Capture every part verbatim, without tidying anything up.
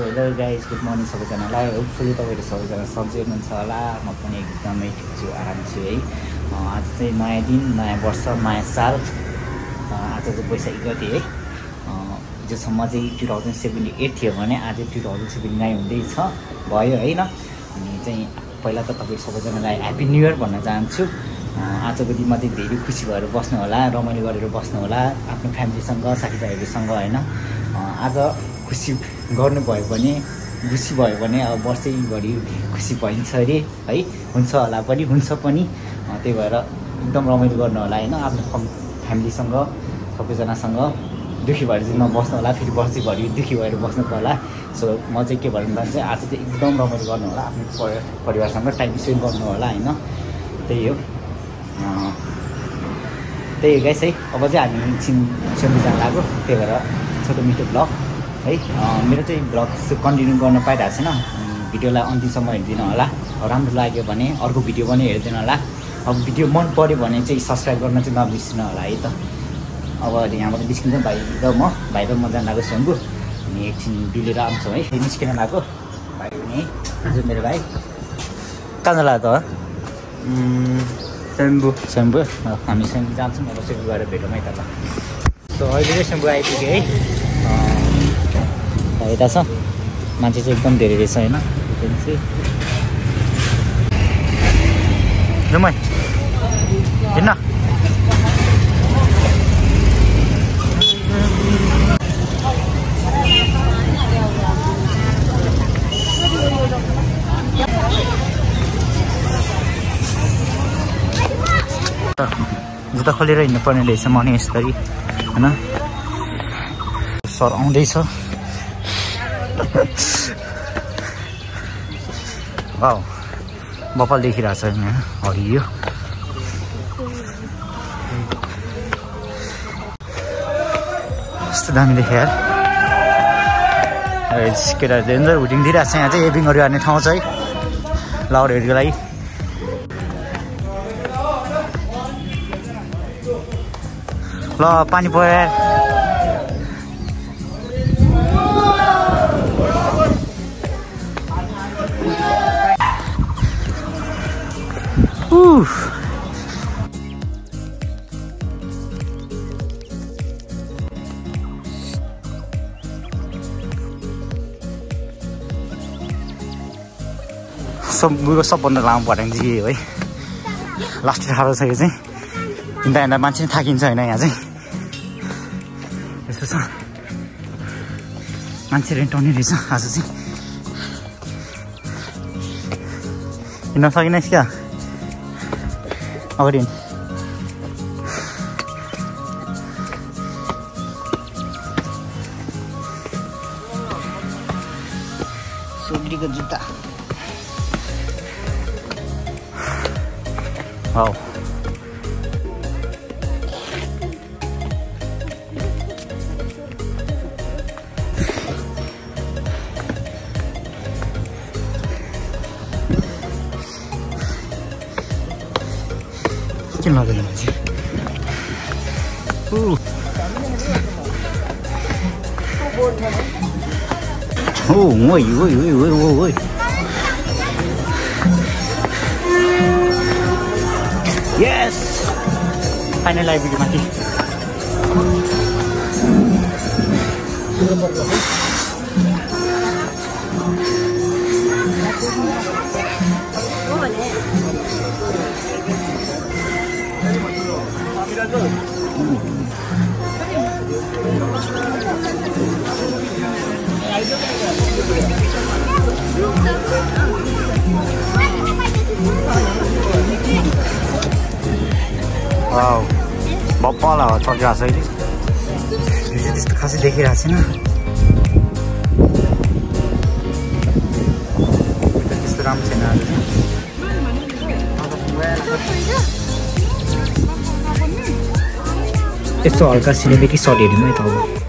Hello guys, good morning सबैजनालाई। Hopefully तपाईँहरू सबैजना सन्चै हुनुहुन्छ होला। म पनि एकदमै ठिक छु, आराम छु है। आज चाहिँ नयाँ दिन, नयाँ वर्ष, नयाँ साल। आज चाहिँ वैशाख गते है। हिजोसम्म चाहिँ टु थाउजन्ड सेभेन्टी एट थियो भने आज टु थाउजन्ड सेभेन्टी नाइन हुँदैछ भयो होइन। अनि चाहिँ पहिला त तपाईँ सबैजनालाई ह्याप्पी न्यु इयर भन्न चाहन्छु। आजको दिनमा चाहिँ धेरै खुसी भएर बस्नु होला, रमाइलो गरेर बस्नु होला आफ्नो फ्यामिलीसँग, साथीभाइहरूसँग होइन। आज खुसी गर्नुभयो भने, खुसी भयो भने अब वर्षैभरि खुसी भइन्छ अरे है, हुन्छ होला पनि, हुन्छ पनि। त्यही भएर एकदम रमाइलो गर्नु होला होइन, आफ्नो फ्यामिलीसँग सबैजनासँग। दुःखी भएर चाहिँ नबस्नु होला, फेरि वर्षैभरि दुःखी भएर बस्नु होला। सो म चाहिँ के भन्न चाहन्छु, आज चाहिँ एकदम रमाइलो गर्नु होला, आफ्नो परिवारसँग टाइम स्पेन्ड गर्नु होला होइन। त्यही हो, त्यही हो गाइस है। अब चाहिँ हामी एकछिन स्वयम्भू जान लाग्यो, त्यही भएर छोटो मिठो ब्लग है। मेरो चाहिँ ब्लग कन्टिन्यू गर्न पाइरहेको छैन। भिडियोलाई अन्तिमसम्म हेरिदिनु होला, राम्रो लाग्यो भने अर्को भिडियो पनि हेरिदिनु होला। अब भिडियो मन पऱ्यो भने चाहिँ सब्सक्राइब गर्न चाहिँ नबिर्सिनु होला है त। अब यहाँबाट निस्किन्छौँ भाइ र म, भाइ र म जान लाग्यो स्वयम्भू। अनि एकछिन डुलेर आउँछौँ है, निस्किन लाग्यो भाइ पनि। हजुर मेरो भाइ कहाँ जान लाग्यो त? स्वयम्भू स्वयम्भू हामी स्वयम्भू जान्छौँ। अब स्वयम्भू गएर भेटौँ है त ल। सो अहिले चाहिँ स्वयम्भू आइपुग्यो है। यता छ मान्छे चाहिँ एकदम धेरै रहेछ होइन। रुमै हिँड्न जुत्ता खोलेर हिँड्नु पर्ने रहेछ म नि यसरी होइन। सर आउँदैछ। वाउ बपाल देखिरहेछ यहाँ हरियो। कस्तो दामी देख्यो यार। केटाहरूले हुटिङ दिइरहेको छ। यहाँ चाहिँ एभिङहरू हार्ने ठाउँ छ है लाउडहरूको लागि। ल पानी पऱ्यो यार। Oof. सबैको सबभन्दा लामो भट्याङ चाहिँ है, लास्ट ठाडो छ यो चाहिँ। हिँड्दा हिँड्दा मान्छे थाकिन्छ होइन। यहाँ चाहिँ यसो छ, मान्छे रेन्टाउने रहेछ आज चाहिँ। हिँड्न सकिनस् क्या अगाडि। सोग्रीको जुत्ता वाउ। किन लाग्दैन मान्छे? ओ ओइ ओइ ओइ ओइ ओइ यस फाइनल आइपुग्यो माथि। वाउ बप्पल चलिरहेको छ अहिले। त्यस्तो खासै देखिरहेको छैन, त्यस्तो राम्रो छैन आज। यस्तो हल्का सिनेमेटिक सर्ट हेर्नु है त। अब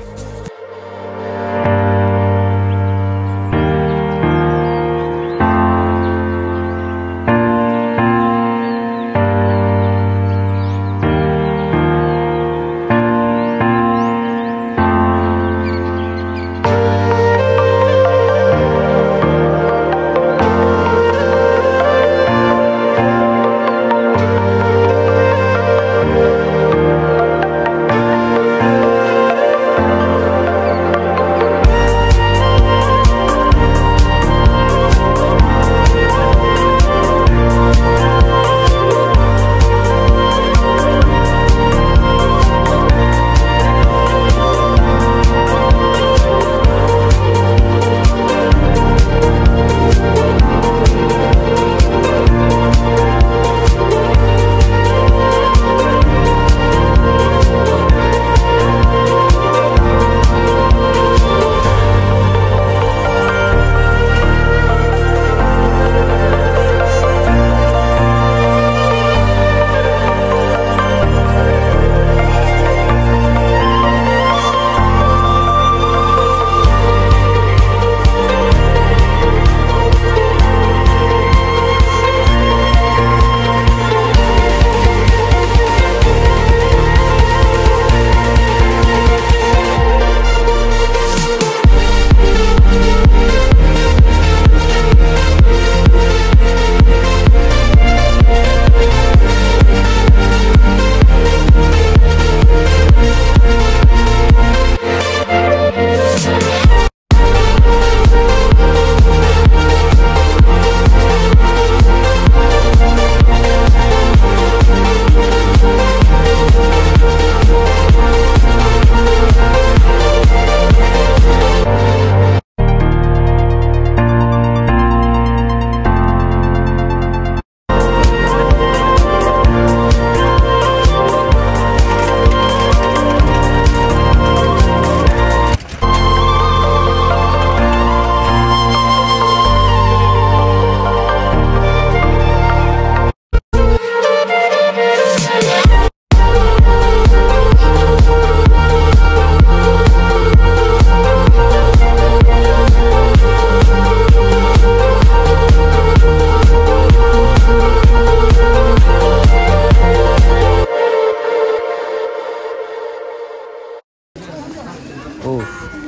Oh.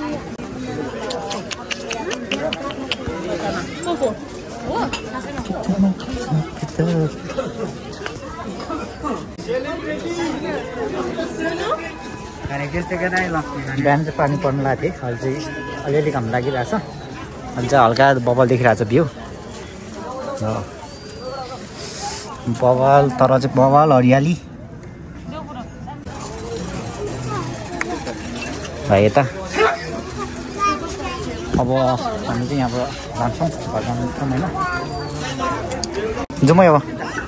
बिहान चाहिँ पानी पर्नु लाग्थ्यो अहिले चाहिँ अलिअलि घाम लागिरहेछ अहिले चाहिँ हल्का बबल देखिरहेछ भ्यू बवाल तर चाहिँ बवाल हरियाली यता अब हामी चाहिँ यहाँबाट जान्छौँ घर जान्छौँ होइन जाउँ है अब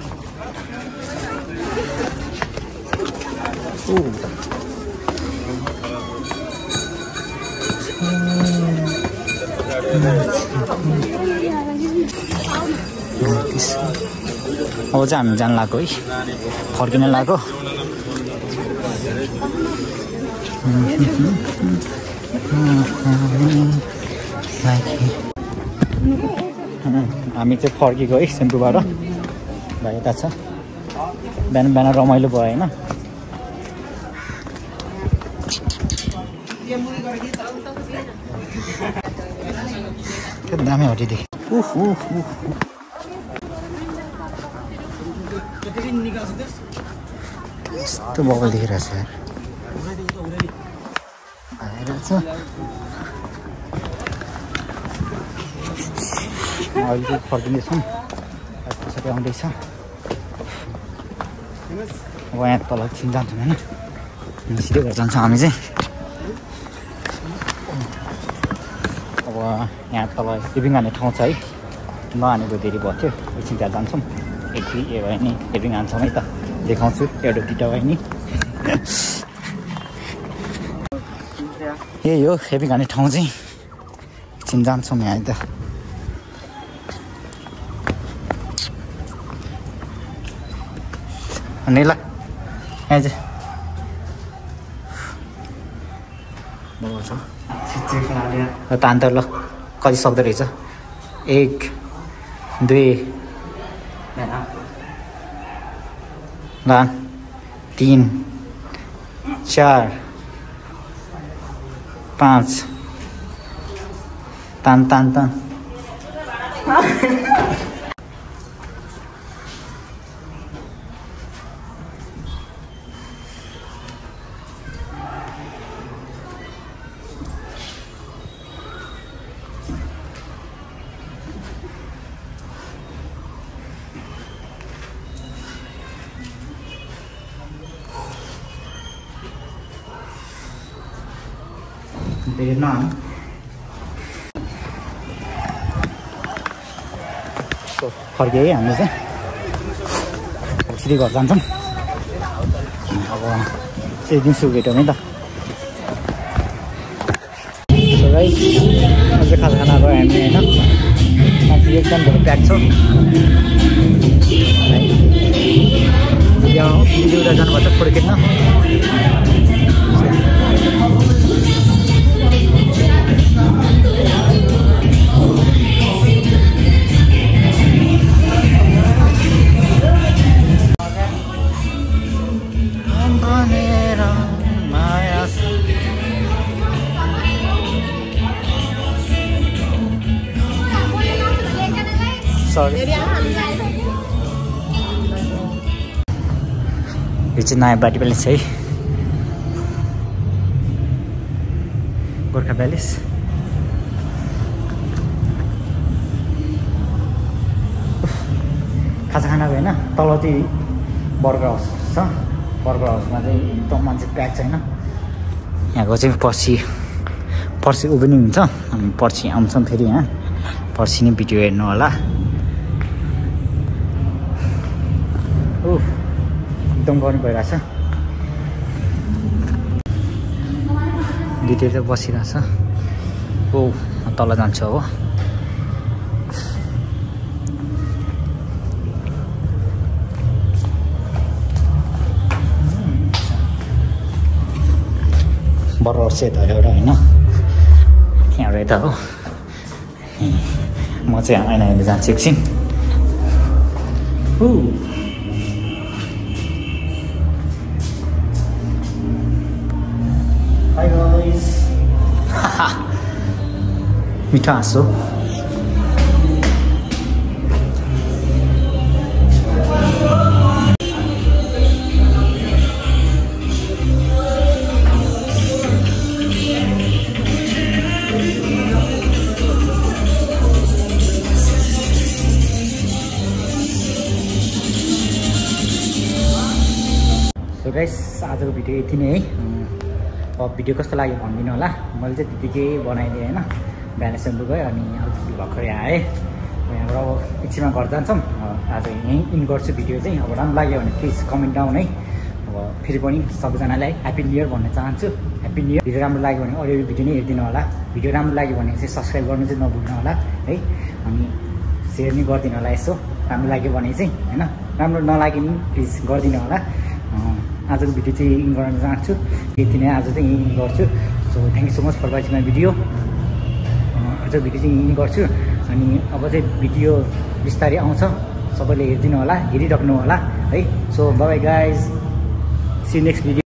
अब चाहिँ हामी जान लाग्यो है फर्किन लाग्यो हामी चाहिँ फर्केको है सेम्पूबाट भाइ यता छ बिहान बिहान रमाइलो भयो होइन दामी हटिदेखि यस्तो बबल देखिरहेछ यार आइरहेछ अहिले चाहिँ फर्किँदैछौँ पछाडि आउँदैछ अब यहाँ तल छिन् जान्छौँ होइन सिधै घर जान्छौँ हामी चाहिँ अब यहाँ तल लिभिङ हान्ने ठाउँ छ है नहानेको धेरै भयो थियो एकछिन त्यहाँ जान्छौँ एक दुई ए भयो नि लिभिङ हान्छौँ है त देखाउँछु एउटा दुइटा भयो नि यही हो लिभिङ हान्ने ठाउँ चाहिँ एकछिन जान्छौँ यहाँ त अनि ल यहाँ चाहिँ तान्तर ल कति सक्दो रहेछ एक दुई ल तिन चार पाँच तान तान तान They're not. So, फर्कियो है हामी चाहिँ सिधै घर जान्छौँ अब चाहिँ दिउँसो भेटौँ है त गाइस अझै खाजा खाना गयो हामी होइन माथि एकदम धेरै प्याक छ यहाँ भिडियो जानुपर्छ फोटो खिच्न Sorry. यो चाहिँ नयाँ बाटी प्यालेस है गोर्खा प्यालेस खाजा खानाको होइन तल चाहिँ बर्गर हाउस छ बर्गर हाउसमा चाहिँ एकदम मान्छे प्याक छ होइन यहाँको चाहिँ पर्सि पर्सि ओपनिङ हुन्छ हामी पर्सि आउँछौँ फेरि यहाँ पर्सि नै भिडियो हेर्नु होला उफ एकदम गर्नु भइरहेछ दिदी चाहिँ बसिरहेछ ओ तल जान्छु अब बर्गर सेट हो एउटा होइन यहाँबाट यता हो म चाहिँ ऐना हेर्नु जान्छु एकछिन Hi guys, मिठो हाँसो। सो गाइस आजको भिडियो यति नै है। अब भिडियो कस्तो लाग्यो भनिदिनु होला। मैले चाहिँ त्यतिकै बनाइदिएँ होइन। बिहान सेम्पू गयो अनि अलिकति भर्खरै आएँ। यहाँबाट अब एकछिनमा घर जान्छौँ। आज यहीँ इन गर्छु भिडियो चाहिँ। अब राम्रो लाग्यो भने प्लिज कमेन्ट डाउन है। अब फेरि पनि सबैजनालाई ह्याप्पी न्यू इयर भन्न चाहन्छु। Happy new year. भिडियो राम्रो लाग्यो भने अरू भिडियो नै हेरिदिनु होला। भिडियो राम्रो लाग्यो भने चाहिँ सब्सक्राइब गर्नु चाहिँ नभुल्नु होला है। अनि सेयर नै गरिदिनु होला यसो राम्रो लाग्यो भने चाहिँ होइन। राम्रो नलाग्यो नि प्लिज गरिदिनु होला। आजको भिडियो चाहिँ इन गर्न चाहन्छु। यति नै आज चाहिँ इन गर्छु। So thank you so much for watching my video. आजको भिडियो चाहिँ इन गर्छु। अनि अब चाहिँ भिडियो बिस्तारै आउँछ। सबैले हेरिदिनु होला, हेरिराख्नु होला है। So bye bye guys, see next video.